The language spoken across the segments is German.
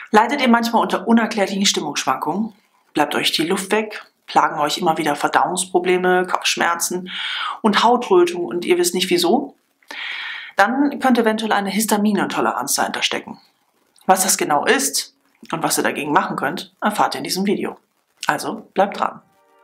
Leidet ihr manchmal unter unerklärlichen Stimmungsschwankungen? Bleibt euch die Luft weg? Plagen euch immer wieder Verdauungsprobleme, Kopfschmerzen und Hautrötung und ihr wisst nicht wieso? Dann könnte eventuell eine Histaminintoleranz dahinter stecken. Was das genau ist und was ihr dagegen machen könnt, erfahrt ihr in diesem Video. Also bleibt dran.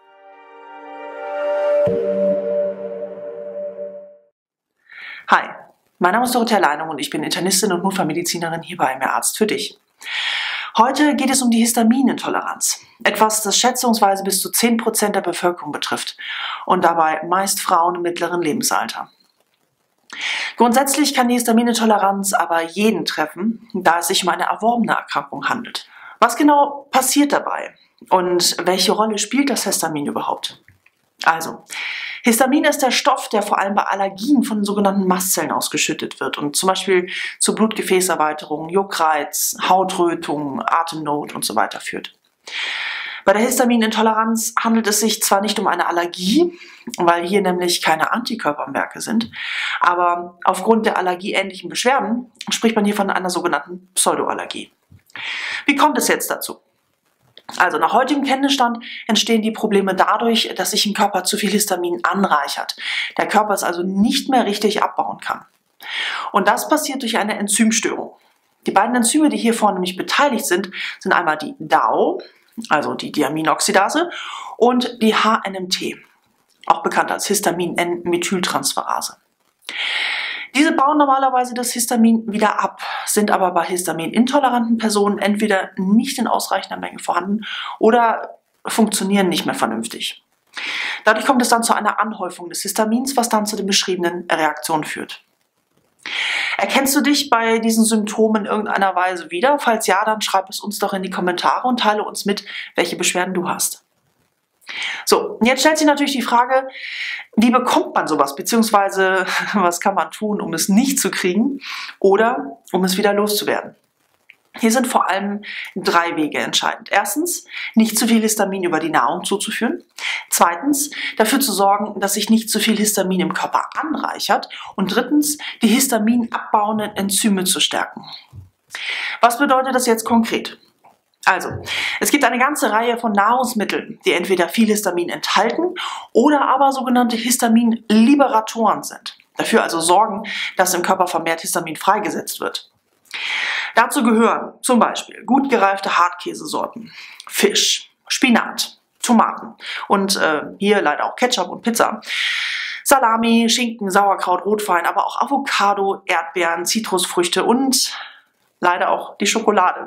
Hi, mein Name ist Dorothea Leinung und ich bin Internistin und Notfallmedizinerin hier bei MR Arzt für dich. Heute geht es um die Histaminintoleranz, etwas, das schätzungsweise bis zu 10% der Bevölkerung betrifft und dabei meist Frauen im mittleren Lebensalter. Grundsätzlich kann die Histaminintoleranz aber jeden treffen, da es sich um eine erworbene Erkrankung handelt. Was genau passiert dabei und welche Rolle spielt das Histamin überhaupt? Also, Histamin ist der Stoff, der vor allem bei Allergien von sogenannten Mastzellen ausgeschüttet wird und zum Beispiel zu Blutgefäßerweiterung, Juckreiz, Hautrötung, Atemnot und so weiter führt. Bei der Histaminintoleranz handelt es sich zwar nicht um eine Allergie, weil hier nämlich keine Antikörper im Werke sind, aber aufgrund der allergieähnlichen Beschwerden spricht man hier von einer sogenannten Pseudoallergie. Wie kommt es jetzt dazu? Also nach heutigem Kenntnisstand entstehen die Probleme dadurch, dass sich im Körper zu viel Histamin anreichert. Der Körper es also nicht mehr richtig abbauen kann. Und das passiert durch eine Enzymstörung. Die beiden Enzyme, die hier vorne nämlich beteiligt sind, sind einmal die DAO, also die Diaminoxidase, und die HNMT, auch bekannt als Histamin-N-Methyltransferase. Diese bauen normalerweise das Histamin wieder ab, sind aber bei histaminintoleranten Personen entweder nicht in ausreichender Menge vorhanden oder funktionieren nicht mehr vernünftig. Dadurch kommt es dann zu einer Anhäufung des Histamins, was dann zu den beschriebenen Reaktionen führt. Erkennst du dich bei diesen Symptomen in irgendeiner Weise wieder? Falls ja, dann schreib es uns doch in die Kommentare und teile uns mit, welche Beschwerden du hast. So, jetzt stellt sich natürlich die Frage, wie bekommt man sowas, beziehungsweise was kann man tun, um es nicht zu kriegen oder um es wieder loszuwerden? Hier sind vor allem 3 Wege entscheidend. Erstens, nicht zu viel Histamin über die Nahrung zuzuführen. Zweitens, dafür zu sorgen, dass sich nicht zu viel Histamin im Körper anreichert. Und drittens, die histaminabbauenden Enzyme zu stärken. Was bedeutet das jetzt konkret? Also, es gibt eine ganze Reihe von Nahrungsmitteln, die entweder viel Histamin enthalten oder aber sogenannte Histaminliberatoren sind. Dafür also sorgen, dass im Körper vermehrt Histamin freigesetzt wird. Dazu gehören zum Beispiel gut gereifte Hartkäsesorten, Fisch, Spinat, Tomaten und hier leider auch Ketchup und Pizza, Salami, Schinken, Sauerkraut, Rotwein, aber auch Avocado, Erdbeeren, Zitrusfrüchte und leider auch die Schokolade.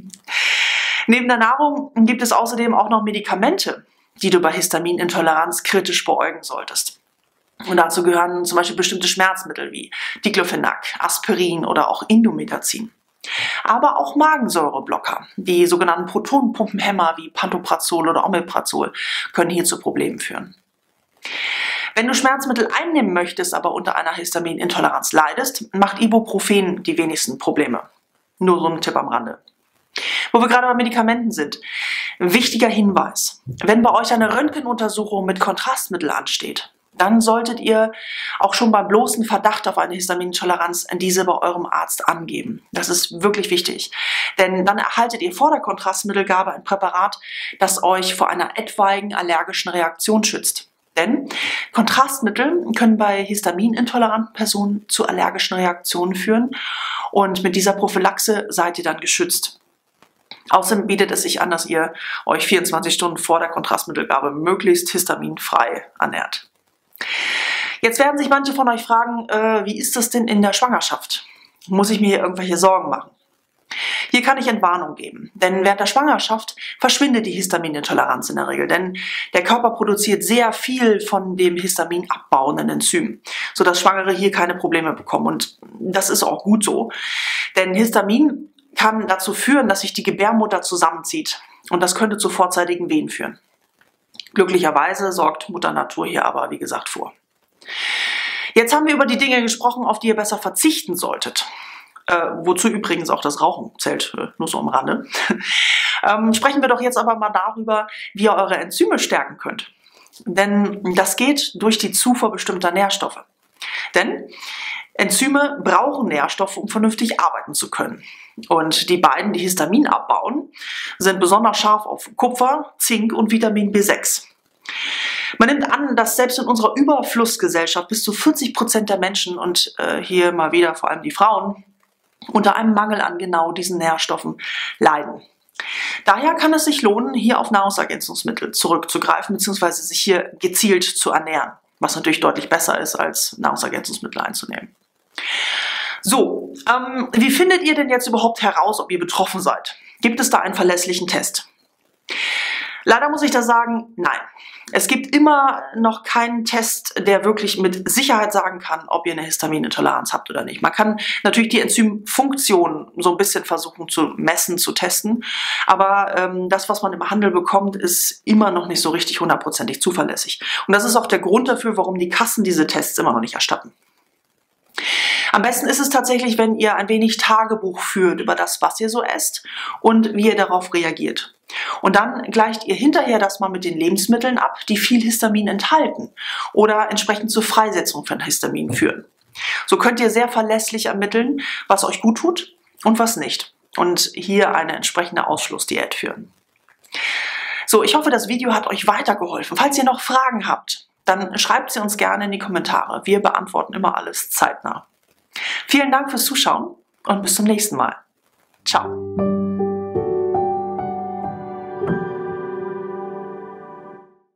Neben der Nahrung gibt es außerdem auch noch Medikamente, die du bei Histaminintoleranz kritisch beäugen solltest. Und dazu gehören zum Beispiel bestimmte Schmerzmittel wie Diclofenac, Aspirin oder auch Indomethacin. Aber auch Magensäureblocker, die sogenannten Protonenpumpenhemmer wie Pantoprazol oder Omeprazol, können hier zu Problemen führen. Wenn du Schmerzmittel einnehmen möchtest, aber unter einer Histaminintoleranz leidest, macht Ibuprofen die wenigsten Probleme. Nur so ein Tipp am Rande. Wo wir gerade bei Medikamenten sind. Wichtiger Hinweis. Wenn bei euch eine Röntgenuntersuchung mit Kontrastmittel ansteht, dann solltet ihr auch schon beim bloßen Verdacht auf eine Histaminintoleranz diese bei eurem Arzt angeben. Das ist wirklich wichtig. Denn dann erhaltet ihr vor der Kontrastmittelgabe ein Präparat, das euch vor einer etwaigen allergischen Reaktion schützt. Denn Kontrastmittel können bei histaminintoleranten Personen zu allergischen Reaktionen führen und mit dieser Prophylaxe seid ihr dann geschützt. Außerdem bietet es sich an, dass ihr euch 24 Stunden vor der Kontrastmittelgabe möglichst histaminfrei ernährt. Jetzt werden sich manche von euch fragen, wie ist das denn in der Schwangerschaft? Muss ich mir hier irgendwelche Sorgen machen? Hier kann ich Entwarnung geben, denn während der Schwangerschaft verschwindet die Histaminintoleranz in der Regel, denn der Körper produziert sehr viel von dem Histamin abbauenden Enzym, sodass Schwangere hier keine Probleme bekommen und das ist auch gut so, denn Histamin kann dazu führen, dass sich die Gebärmutter zusammenzieht und das könnte zu vorzeitigen Wehen führen. Glücklicherweise sorgt Mutter Natur hier aber, wie gesagt, vor. Jetzt haben wir über die Dinge gesprochen, auf die ihr besser verzichten solltet. Wozu übrigens auch das Rauchen zählt, nur so am Rande. Sprechen wir doch jetzt aber mal darüber, wie ihr eure Enzyme stärken könnt. Denn das geht durch die Zufuhr bestimmter Nährstoffe. Denn Enzyme brauchen Nährstoffe, um vernünftig arbeiten zu können. Und die beiden, die Histamin abbauen, sind besonders scharf auf Kupfer, Zink und Vitamin B6. Man nimmt an, dass selbst in unserer Überflussgesellschaft bis zu 40% der Menschen und hier mal wieder vor allem die Frauen unter einem Mangel an genau diesen Nährstoffen leiden. Daher kann es sich lohnen, hier auf Nahrungsergänzungsmittel zurückzugreifen bzw. sich hier gezielt zu ernähren, was natürlich deutlich besser ist, als Nahrungsergänzungsmittel einzunehmen. So, wie findet ihr denn jetzt überhaupt heraus, ob ihr betroffen seid? Gibt es da einen verlässlichen Test? Leider muss ich da sagen, nein. Es gibt immer noch keinen Test, der wirklich mit Sicherheit sagen kann, ob ihr eine Histaminintoleranz habt oder nicht. Man kann natürlich die Enzymfunktion so ein bisschen versuchen zu messen, zu testen, aber das, was man im Handel bekommt, ist immer noch nicht so richtig hundertprozentig zuverlässig. Und das ist auch der Grund dafür, warum die Kassen diese Tests immer noch nicht erstatten. Am besten ist es tatsächlich, wenn ihr ein wenig Tagebuch führt über das, was ihr so esst und wie ihr darauf reagiert. Und dann gleicht ihr hinterher das mal mit den Lebensmitteln ab, die viel Histamin enthalten oder entsprechend zur Freisetzung von Histamin führen. So könnt ihr sehr verlässlich ermitteln, was euch gut tut und was nicht. Und hier eine entsprechende Ausschlussdiät führen. So, ich hoffe, das Video hat euch weitergeholfen. Falls ihr noch Fragen habt, dann schreibt sie uns gerne in die Kommentare. Wir beantworten immer alles zeitnah. Vielen Dank fürs Zuschauen und bis zum nächsten Mal. Ciao.